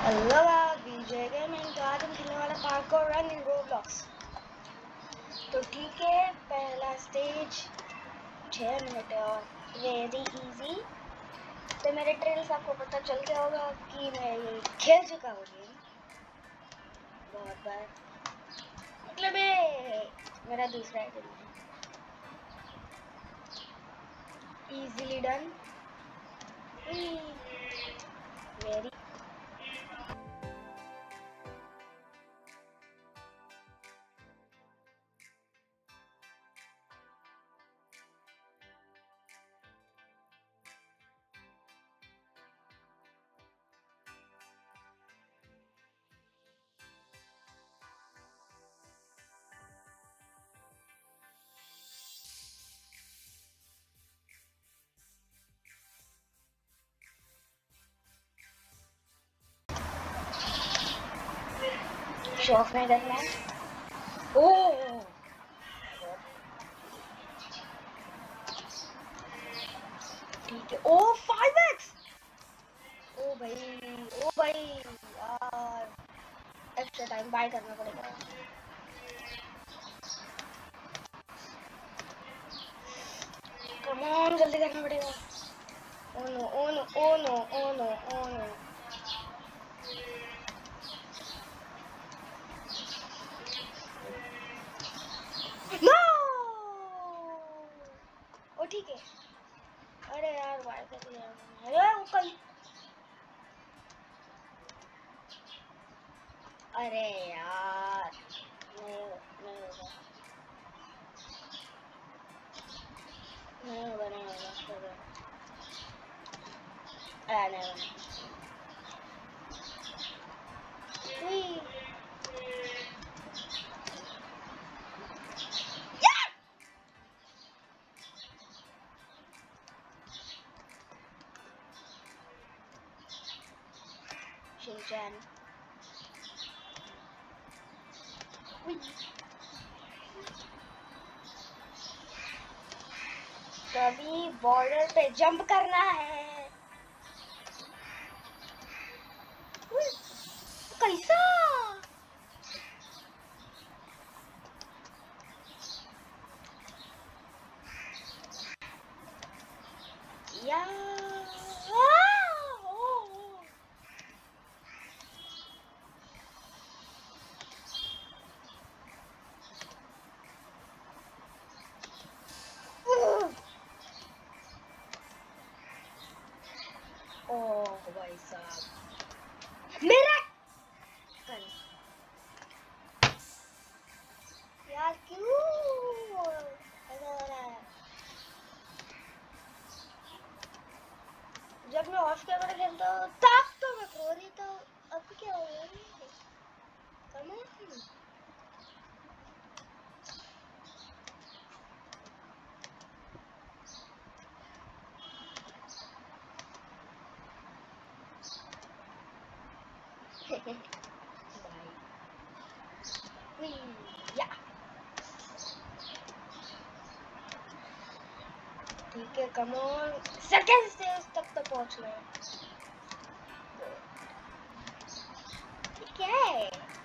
Hello विजय gaming. तो आज हम खेलने वाला पार्कोर रन इन रोब्लॉक्स। तो ठीक है, पहला स्टेज 6 मिनट है और वेरी इजी। तो मेरे ट्रेल से आपको पता चल गया होगा कि मैं ये खेल चुका हूँ गेम बहुत बार। मतलब ये मेरा दूसरा गेम है। Easily done, very. शौक में करना है। ओह ठीक है। ओ 5x। ओ भाई यार, एक्स्ट्रा टाइम बाय करना पड़ेगा। कम ऑन, जल्दी करना पड़ेगा। Oh no oh no oh no oh no oh no. No oh ठीक है। अरे यार बाय कर लिया मैंने। अरे वो कल, अरे यार नहीं होगा, नहीं होगा। नहीं शिनचैन। तो अभी बॉर्डर पे जंप करना है। कैसा या ओह भाई साहब मेरा कल यार क्यों ऐसा हो रहा है। जब मैं ऑफ कैमरा खेलता हूँ तब तो मैं खो रही, तो अब क्या हो रहा है। Come on. भाई या ठीक है, कम ऑन। सेकंड स्टेज तक तो पहुंचना है। क्या है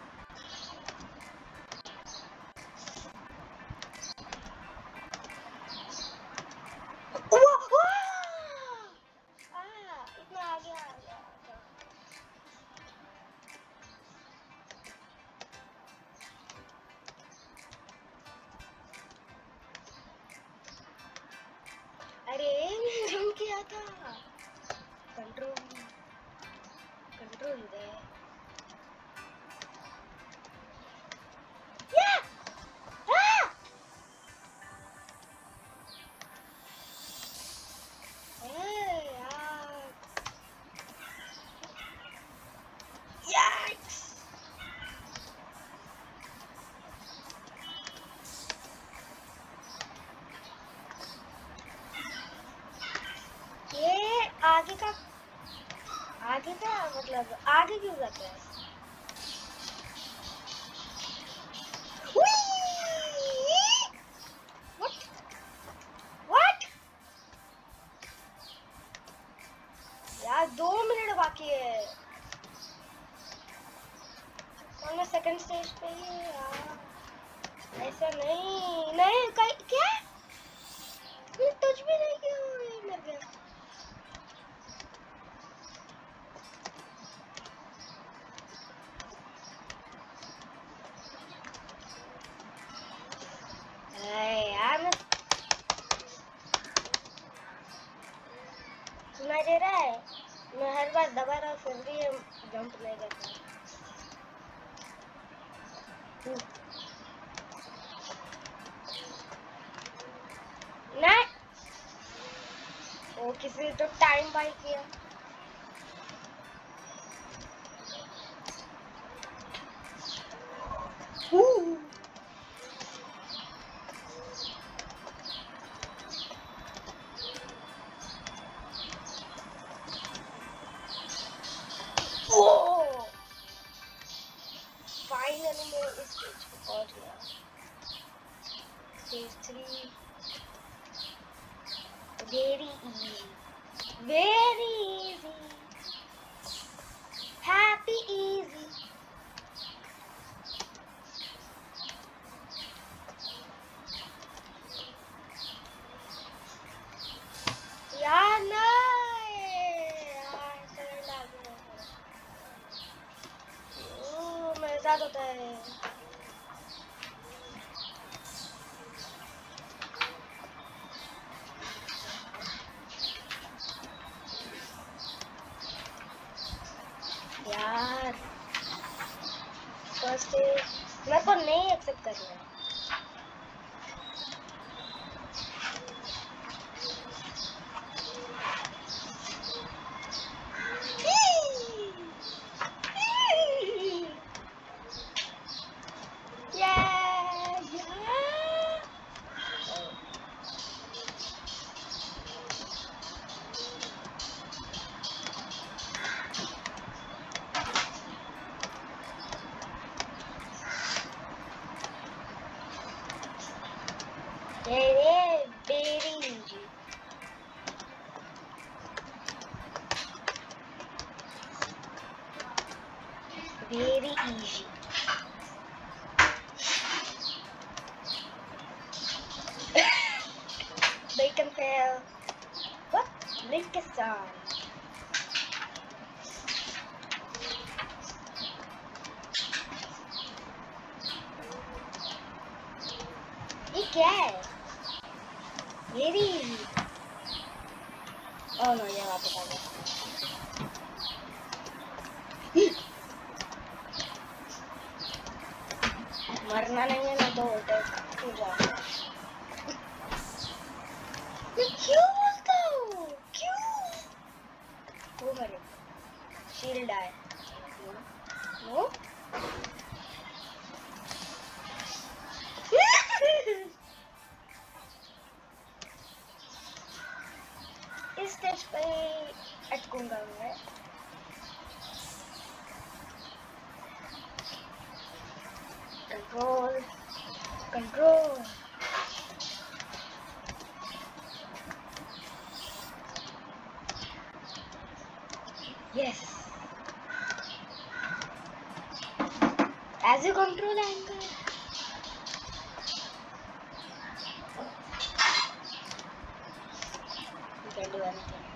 इतना आगे आ गया। अरे मैं जंप किया था। कंट्रोल कंट्रोल दे। ये आगे का मतलब आगे क्यों जाता है। व्हाट यार 2 मिनट बाकी है। मैं सेकंड स्टेज पे ही यार। ऐसा नहीं नहीं क्या ये टच भी नहीं किया ये मर गया। यार मैं सुनाई दे रहा है। मैं हर बार दबा रहा फिर भी ये जंप नहीं करता। नहीं वो किसी तो टाइम बाय किया। फाइनली मैं इस स्टेज पे पहुंच गया। Stage 3 very easy happy easy। यार नहीं यार करंट आ गया। मेरे साथ होता है। यार फर्स्ट मेरे को नहीं एक्सेप्ट करना है। Very easy. Bacon fail. What? Link is on. ये क्या है? Very easy. Oh no, ये वापस आ गया। मरना नहीं है ना तो होता है तू जा। मैं क्यों बोलता हूँ क्यों? वो मरे शील्ड आए नो इस स्टेज पे अटकूंगा मैं। Control control yes as you control anchor you can do anything।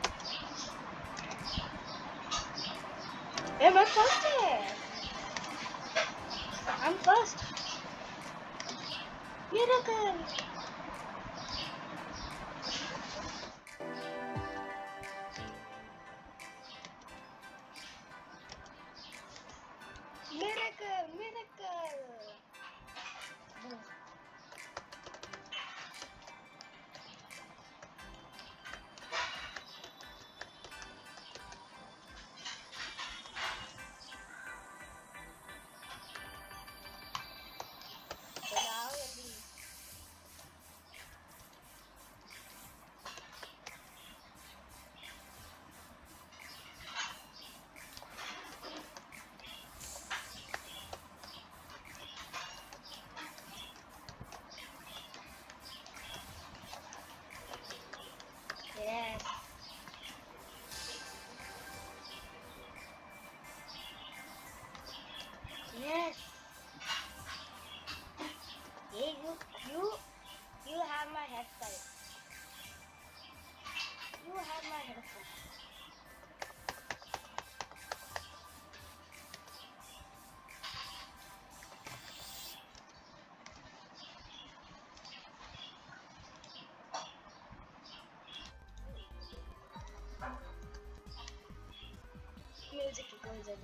ये मैं फर्स्ट है। I'm first। Miracle। Miracle, miracle।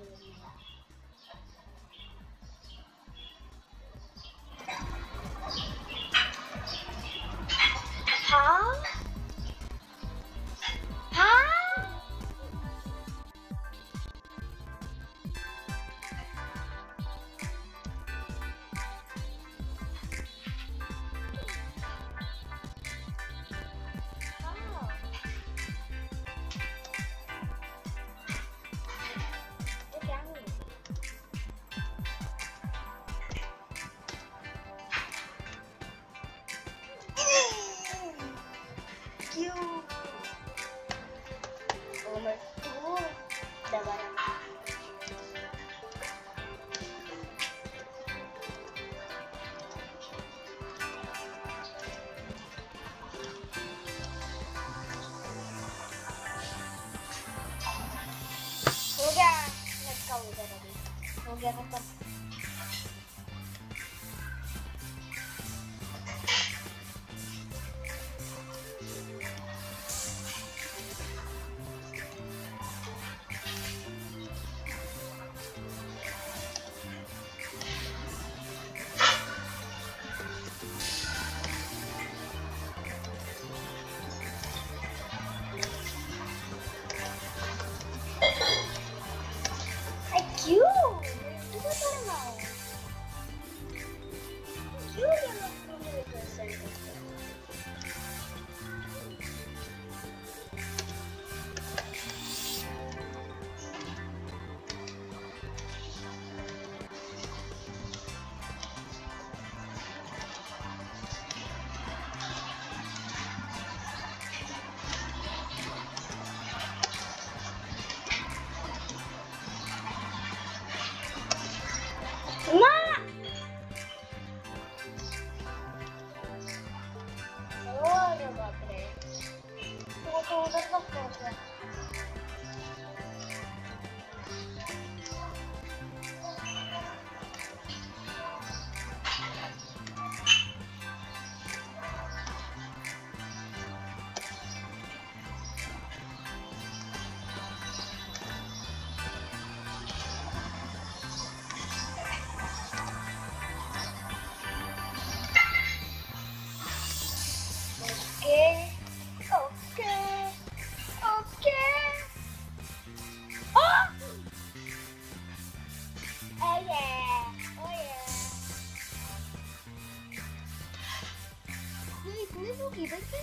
हाँ हाँ क्यों मैं तू दबा हो गया लटका उधर अभी हो गया खत्म क्यों तू बता रहा है क्यों ये लोग मेरे को सेंड करते हैं माँ अरे बाप रे वो तो उधर कब पहुंच गया Okay. Okay. Okay. Oh! Oh yeah. Oh yeah. ये इतने लोग इधर से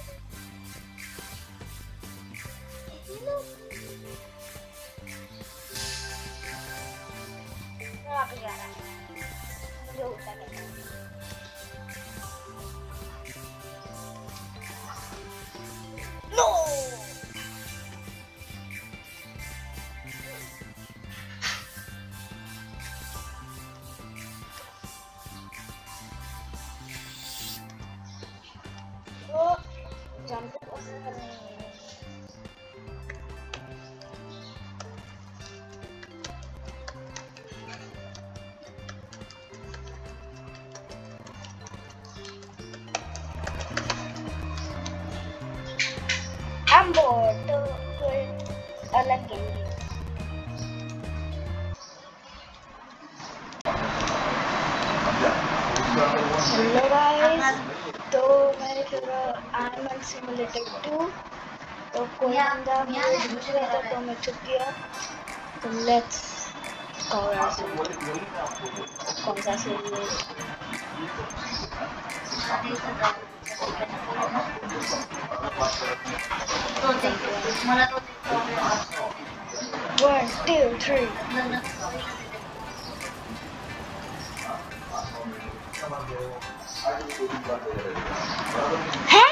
इतने लोग वहाँ पे जा रहा है मुझे उल्टा करना है No! Oh, jump I'm bored to कोई अलग गेम हेलो गाइस तो मैंने खेल रहा एनिमल सिमुलेटर 2 तो कोई बंदा मुझे ढूंढ रहा था तो मैं छुप गया तो लेट्स कौन सा सिमुलेटर 1 2 3 हैं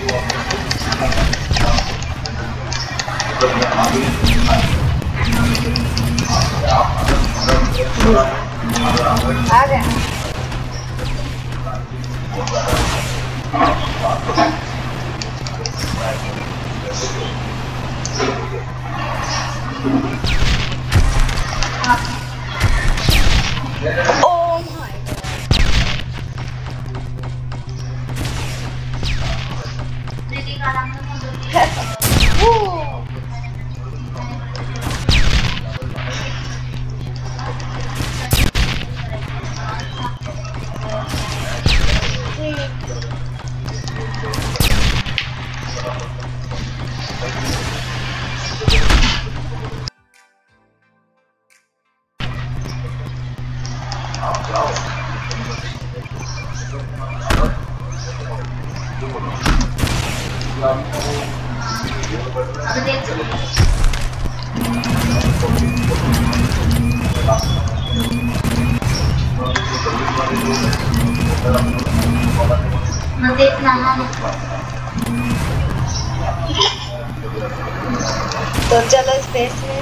आ गया। Oh my God. तो चलो स्पेस में।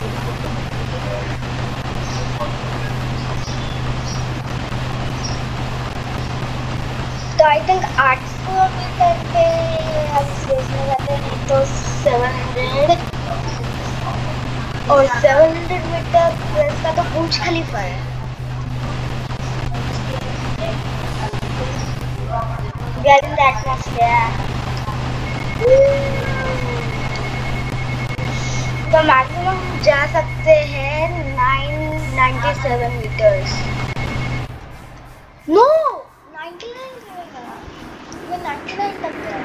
तो आई थिंक 800 मीटर पे हम स्पेस में जाते हैं, तो 700 और 700 मीटर प्लस का तो बुर्ज खलीफा है। We are in the atmosphere. तो मैक्सिमम जा सकते हैं 997 मीटर्स। नो 99 जाएगा, ये 99 तक है।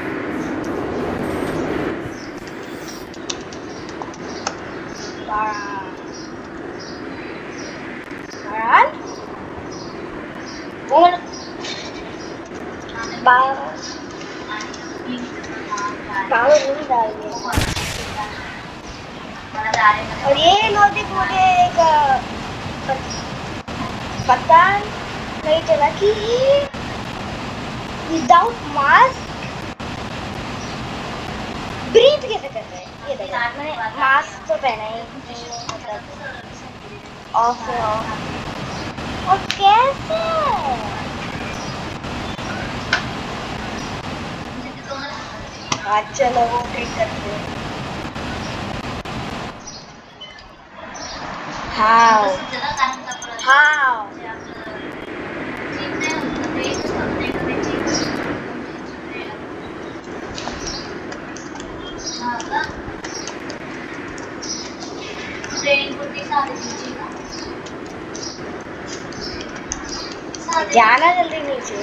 पावर नहीं डाल दिया। और ये लॉजिक मुझे एक पता नहीं चला कि विदाउट मास्क ब्रीथ कैसे करते हैं। ये देखो मैंने मास्क तो पहना ही मतलब ऑफ है और कैसे आज चलो वो ट्रिक करते हैं। How? जाना जल्दी नीचे।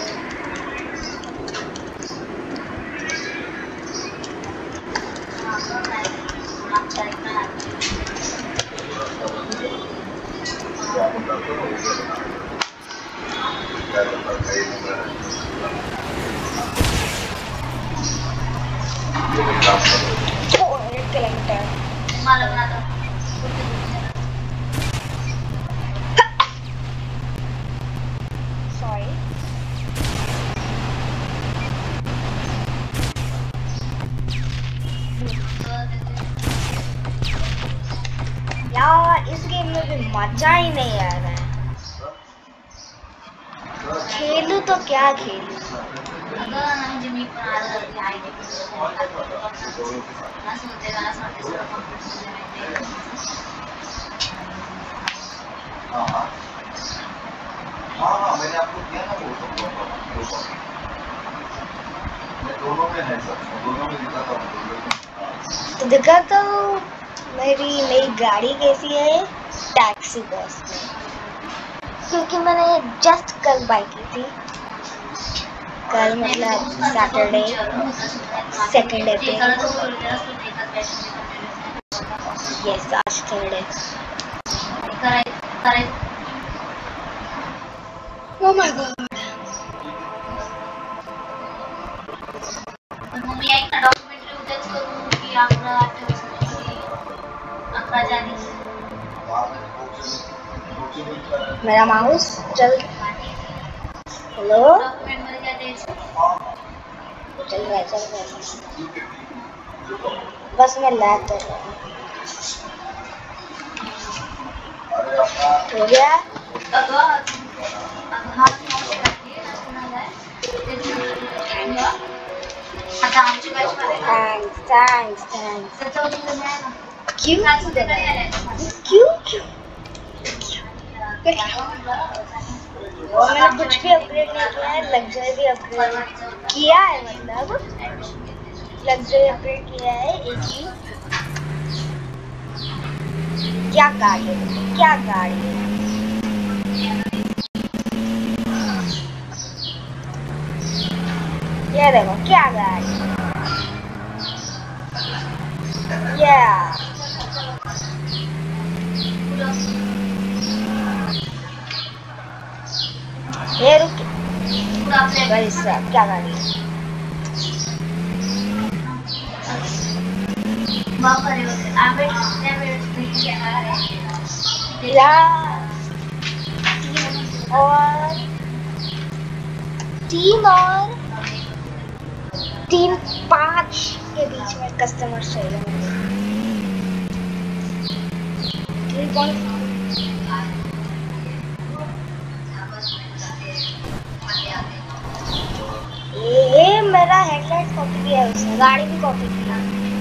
Sorry. यार इस गेम में भी मजा ही नहीं आ रहा है। खेलूं तो क्या खेलूं? हाँ मैंने आपको दिया ना वो दोनों में है सर, दोनों में दिखा था। तो दिखा तो मेरी नई गाड़ी कैसी है टैक्सी बस में, क्योंकि मैंने जस्ट कल बाई की थी। कल मतलब सैटरडे 2 अप्रैल। यस आज थर्ड है। Oh my God. मेरा माउस चल। हेलो चल रहा है बस मैं लैग कर रहा हूँ हो गया थैंक्स क्यों और मैंने कुछ भी अपग्रेड नहीं किया है लग्जरी अपग्रेड किया है मतलब लग्जरी अपग्रेड किया है एक ही क्या गाड़ी है क्या गाड़ी है ये देखो क्या गाड़ी ये रुक भाई साहब क्या गाड़ी है और 3-5 के बीच में कस्टमर चाहिए ये मेरा हेडलाइट कॉपी किया है उसने गाड़ी भी कॉपी किया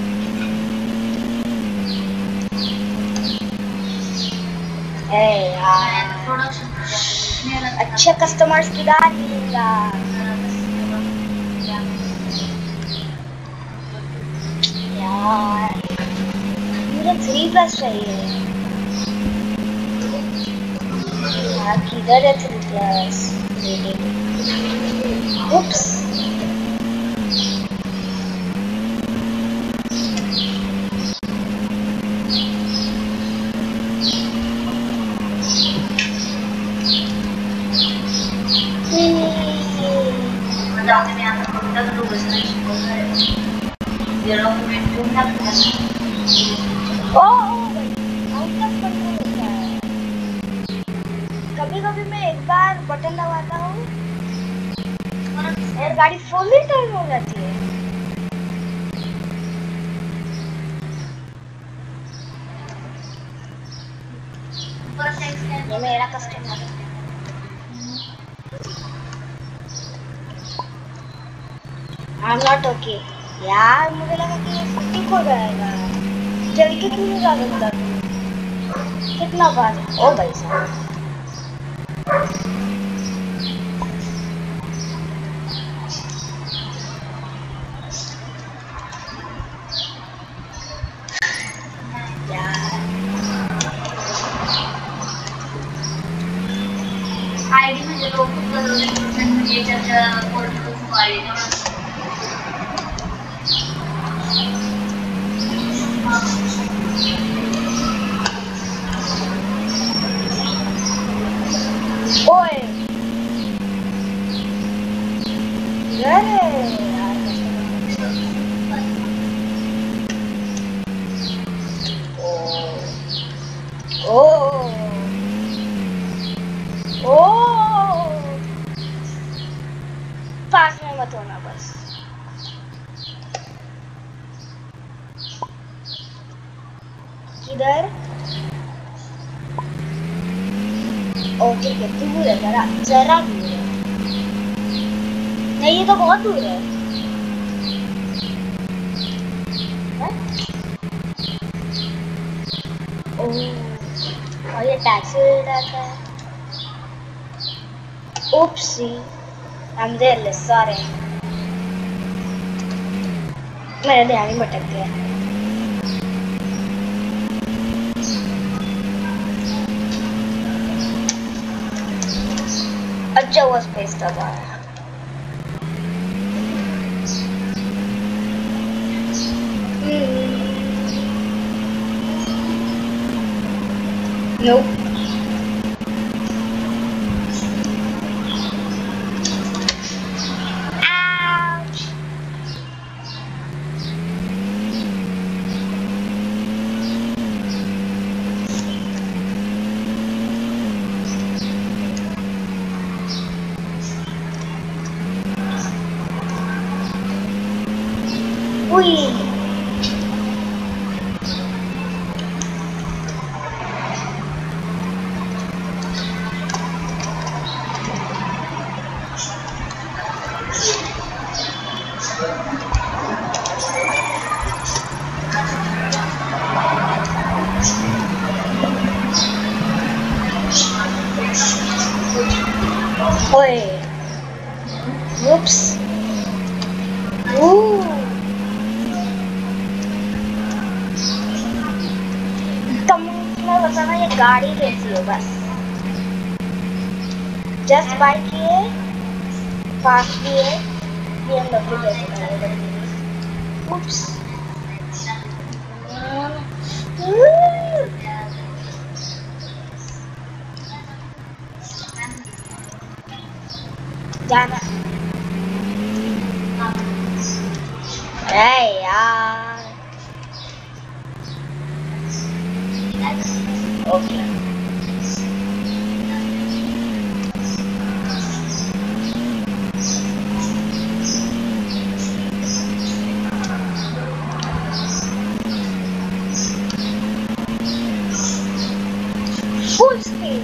अच्छे कस्टमर्स की दाद मिलेगा यार मुझे 3+ चाहिए यार किधर है 3+? Oops. कभी-कभी मैं एक बार बटन दबाता हूँ और गाड़ी फुली टर्न हो जाती है ये मेरा कस्टमर है I'm not okay यार मुझे लगा कि ये ठीक हो जाएगा चल के क्यों नहीं जा सकता कितना बार ओ भाई साहब आईडी में जो लोग ये चर्चा कोड को मारे ना ओए अरे ओ पास में मत होना बस किधर ओ ठीक है दूर है जरा जरा दूर है नहीं ये तो बहुत दूर है ओह और ये टैक्सी ले जाता है ओप्सी I'm there sorry मेरा ध्यान ही भटक गया अच्छा वो स्पेस दबाया Nope. Ouch. Ui. Oi. Whoops. तुमने बताना ये गाड़ी कैसी है बस। जस्ट बाइक है, फास्ट भी है, BMW जैसी है। Oops. जाना। अरे यार। ओके। Full speed.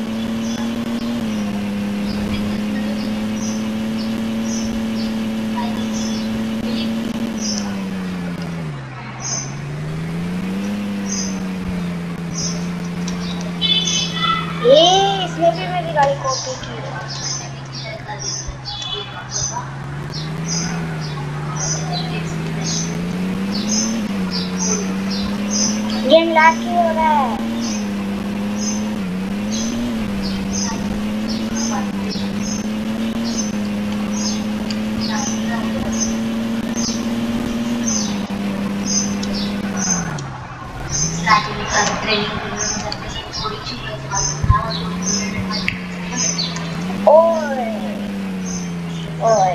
इसने भी मेरी गाड़ी कॉपी की। गेम लैग क्यों हो रहा है? ओए ओए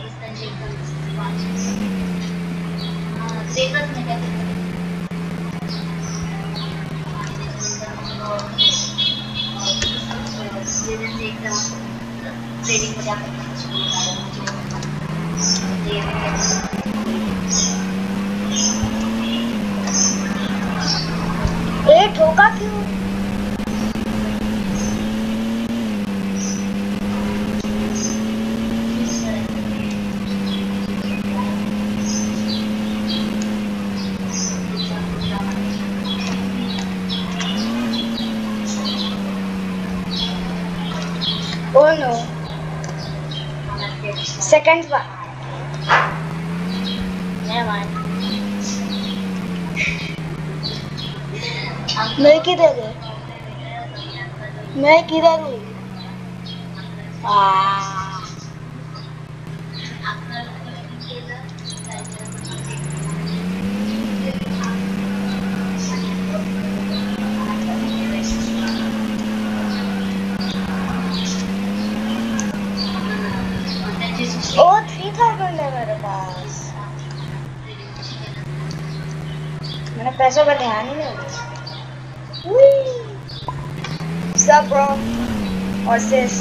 ये ठोका क्यों? Oh no. Second one. Never mind. मैं किधर है? मैं किधर हूँ? ओ 3000 है मेरे पास। मैंने पैसों का ध्यान ही नहीं दिया। Sup bro? What's this?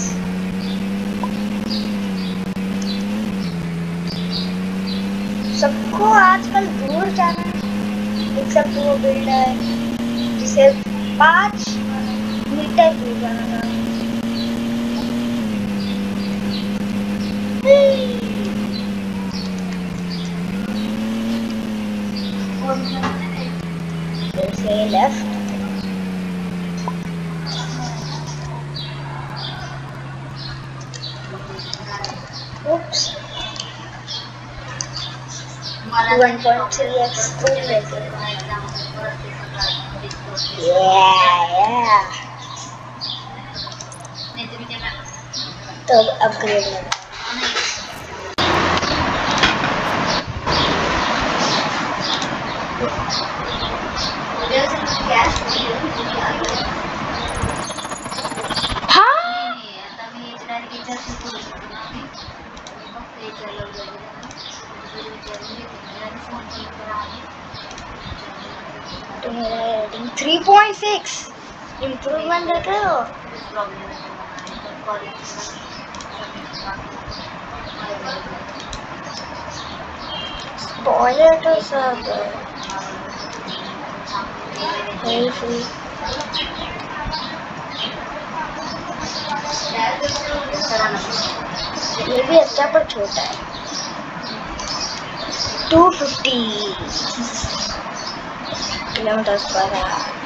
सबको आजकल दूर जाना है, एक्सेप्ट वो बिल्डर जिसे 5 मीटर दूर जाना था। फिर से लेफ्ट। Oops. 1.3x zoom लेते हैं। Yeah. तो अपग्रेड लेते हैं। तो मेरा रेटिंग 3.6 इम्प्रूवमेंट देख रहे हो? स्पॉइलर तो सब हेल्पफुल। ये भी अच्छा पर छोटा है। 250 किलोमीटर पर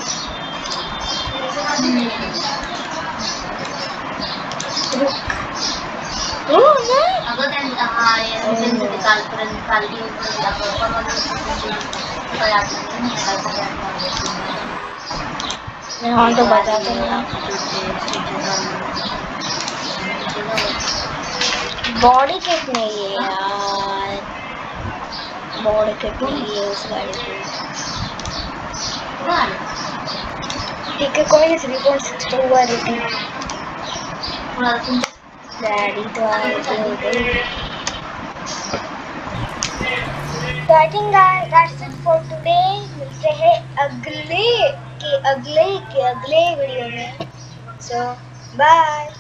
हाँ तो बताते हैं। बॉडी किट नहीं है यार, बॉडी किट नहीं है उस गाड़ी की। ठीक है कोई नहीं, 3.6 तो हुआ रेटिंग। डैडी तो आए थे। So I think that's it for today. मिलते हैं अगले वीडियो में. So bye.